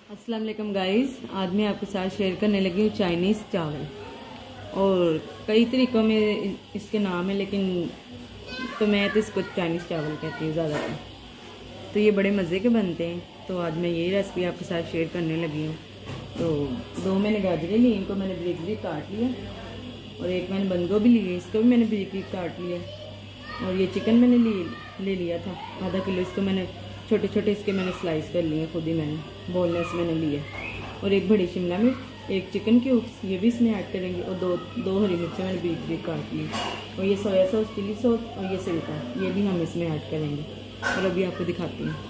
अस्सलाम वालेकुम गाइस। आज मैं आपके साथ शेयर करने लगी हूँ चाइनीज़ चावल। और कई तरीक़ों में इसके नाम है, लेकिन तो मैं तो इसको चाइनीज़ चावल कहती हूँ ज़्यादातर। तो ये बड़े मज़े के बनते हैं। तो आज मैं यही रेसिपी आपके साथ शेयर करने लगी हूँ। तो दो मैंने गाजरें ली, इनको मैंने बारीक बारीक काट लिया। और एक मैंने बंद गोभी ली है, इसको भी मैंने बारीक बारीक काट लिया। और ये चिकन मैंने ले लिया था आधा किलो। इसको मैंने छोटे छोटे इसके मैंने स्लाइस कर लिए, खुद ही मैंने बोनलेस मैंने लिए। और एक बड़ी शिमला मिर्च, एक चिकन क्यूब्स, ये भी इसमें ऐड करेंगे। और दो हरी मिर्चें मैंने बारीक बारीक काट ली। और ये सोया सॉस, चिली सॉस और ये सिरका, ये भी हम इसमें ऐड करेंगे। और अभी आपको दिखाती हूँ।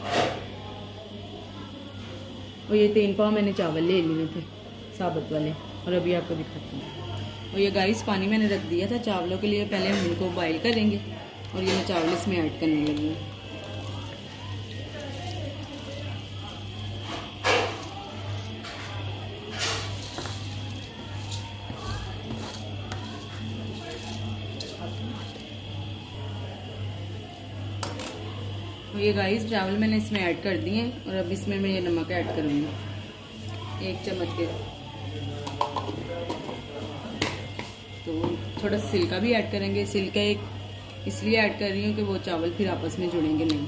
और ये 3 पाव मैंने चावल ले लिए थे साबुत वाले, और अभी आपको दिखाती हूँ। और ये गाइस पानी मैंने रख दिया था चावलों के लिए, पहले हम इनको बॉईल करेंगे। और ये मैं चावल इसमें ऐड करने लगी हूँ। तो ये गाइस चावल मैंने इसमें ऐड कर दिए हैं। और अब इसमें मैं ये नमक ऐड करूँगी 1 चम्मच के। तो थोड़ा सिरका भी ऐड करेंगे। सिरका एक इसलिए ऐड कर रही हूँ कि वो चावल फिर आपस में जुड़ेंगे नहीं।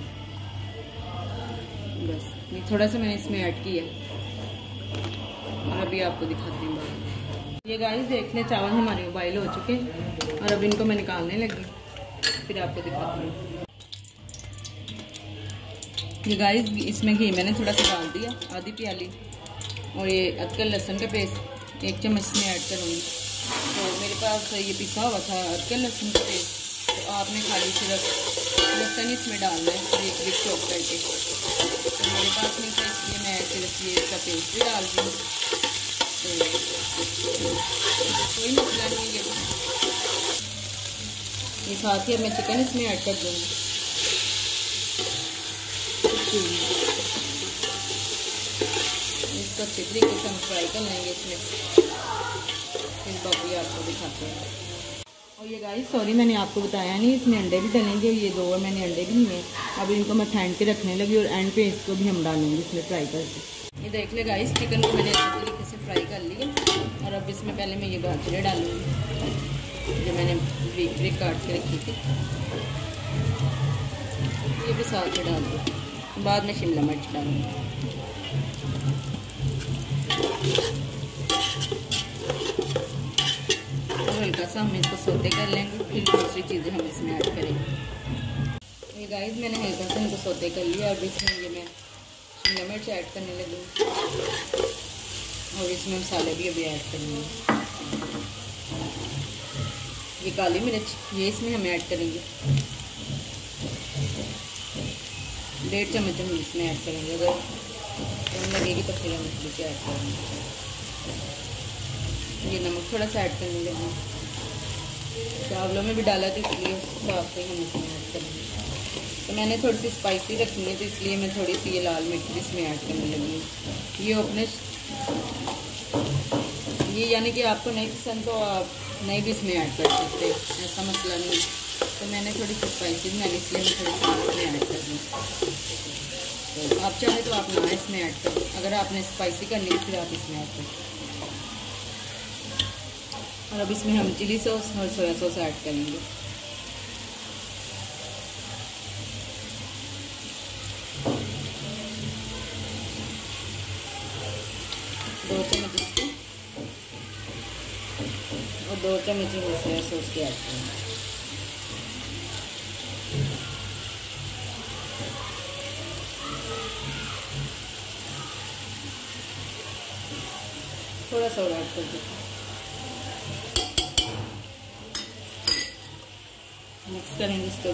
बस ये थोड़ा सा मैंने इसमें ऐड किया। और अभी आपको दिखाती हूँ। ये गाइस देख लें, चावल हमारे बॉईल हो चुके हैं। और अब इनको मैं निकालने लगी, फिर आपको दिखाती हूँ। ये गाइस इसमें घी मैंने थोड़ा सा डाल दिया, आधी प्याली। और ये अदरक लहसुन का पेस्ट 1 चम्मच इसमें ऐड करूँगी। तो मेरे पास ये पिसा हुआ था अदरक लहसुन का पेस्ट, तो आपने खाली सिर्फ लहसुन इसमें डालना है, बारीक बारीक चॉप करके। तो मेरे पास नहीं था, इसलिए मैं सिर्फ ये इसका पेस्ट भी डाल दी। तो कोई मसला नहीं है। ये साथ ही मैं चिकन इसमें ऐड कर दूँगी। इसको अच्छी तरीके से हम फ्राई कर लेंगे इसमें, फिर बाकी आपको दिखाते हैं। और ये गाइस सॉरी मैंने आपको बताया नहीं, इसमें अंडे भी डलेंगे। ये 2 मैंने अंडे भी लिए। अब इनको मैं फेंट के रखने लगी और एंड पे इसको भी हम डालेंगे इसमें फ्राई करके। ये देख ले गाइस, चिकन को मैंने अच्छी तरीके से फ्राई कर लिया। और अब इसमें पहले मैं ये गाजरें डालूँगी जो मैंने बारीक बारीक काट के रखी थी। ये भी साथ में डाल दूँ, बाद में शिमला मिर्च डालूंगी। और हल्का सा हम इसको सोते कर लेंगे, फिर दूसरी चीज़ें हम इसमें ऐड करेंगे। ये गाइस मैंने हल्का सा इनको सोते कर लिया। अब इसमें ये मैं शिमला मिर्च ऐड करने लगी। और इसमें मसाले भी अभी ऐड करेंगे। ये काली मिर्च, ये इसमें हम ऐड करेंगे 1.5 चम्मच हम इसमें ऐड करेंगे। अगर कम लगेगी तो फिर हम इसमें ऐड करेंगे। ये नमक थोड़ा सा ऐड करने लगे, चावलों में भी डाला था इसलिए उस हिसाब से हम इसमें ऐड करेंगे। तो मैंने थोड़ी सी स्पाइसी रखनी है, तो इसलिए मैं थोड़ी सी ये लाल मिर्च भी इसमें ऐड करने लगी हूँ। ये अपने ये यानी कि आपको नहीं पसंद तो आप नहीं भी इसमें ऐड कर सकते, ऐसा मसला नहीं। तो मैंने थोड़ी सी स्पाइसी बनाई, इसलिए मैं थोड़ी सी इसमें ऐड कर दूँ। तो आप चाहे तो आप ना इसमें ऐड करें, अगर आपने स्पाइसी करनी है फिर आप इसमें ऐड करें। और अब इसमें हम चिली सॉस और सोया सॉस ऐड करेंगे। दो चम्मच इसके और 2 चम्मच सोया सॉस के ऐड करेंगे। थोड़ा सा और ऐड कर दो, मिक्स करेंगे इसको।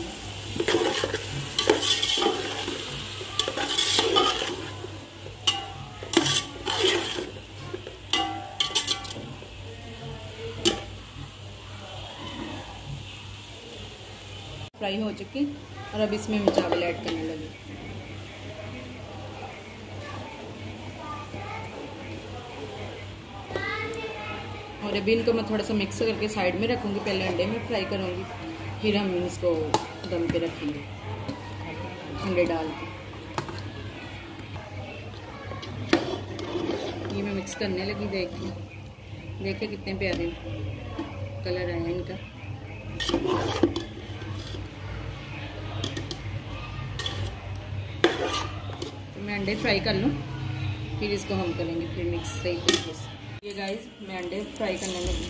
फ्राई हो चुकी। और अब इसमें मैं चावल ऐड करने लगी। और अभी इनको मैं थोड़ा सा मिक्स करके साइड में रखूँगी। पहले अंडे में फ्राई करूँगी, फिर हम इसको दम पे रखेंगे अंडे डाल के। मिक्स करने लगी। देखिए कितने प्यारे कलर आए हैं इनका। तो मैं अंडे फ्राई कर लूँ, फिर इसको हम करेंगे फिर मिक्स सही तरीके से। ये गाइस मैं अंडे फ्राई करने लगी।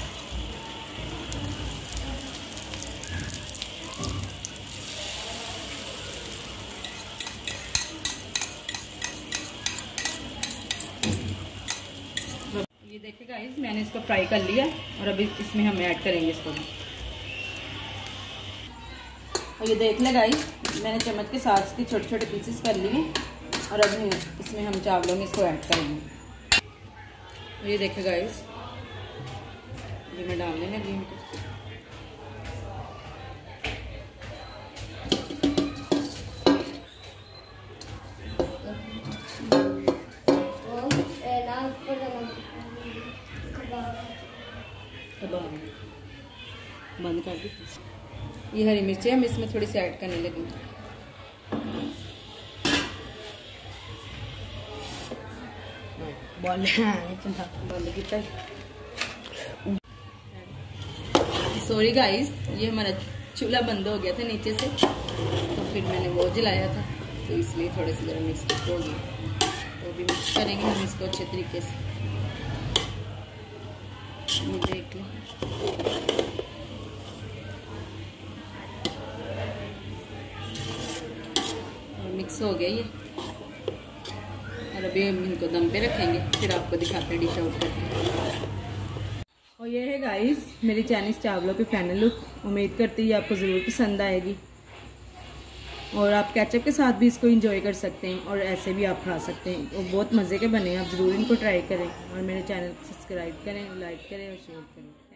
ये देखिए गाइस मैंने इसको फ्राई कर लिया और अभी इसमें हम ऐड करेंगे इसको। और ये देख ले गाइस मैंने चम्मच के साथ इसके छोटे छोटे पीसेस कर लिए और अभी इसमें हम चावलों में इसको ऐड करेंगे। और ये देखिए गाइस ये मैं डालने लगी इनको। बंद कर दी। ये हरी मिर्चें हम इसमें थोड़ी सी ऐड करने लगी। बंद किया। सॉरी गाइस ये हमारा चूल्हा बंद हो गया था नीचे से, तो फिर मैंने वो जलाया था, तो इसलिए थोड़े से ज़रा मिक्स हो गया। तो भी मिक्स करेंगे हम इसको अच्छे तरीके से। ये देख लें मिक्स हो गया ये। और अभी हम इनको दम पे रखेंगे, फिर आपको दिखाते हैं डिश आउट करके। और ये है गाइस मेरी चाइनीज़ चावलों की फाइनल लुक। उम्मीद करती हूँ आपको ज़रूर पसंद आएगी और आप केचप के साथ भी इसको एंजॉय कर सकते हैं और ऐसे भी आप खा सकते हैं। वो बहुत मज़े के बने हैं, आप ज़रूर इनको ट्राई करें और मेरे चैनल को सब्सक्राइब करें, लाइक करें और शेयर करें।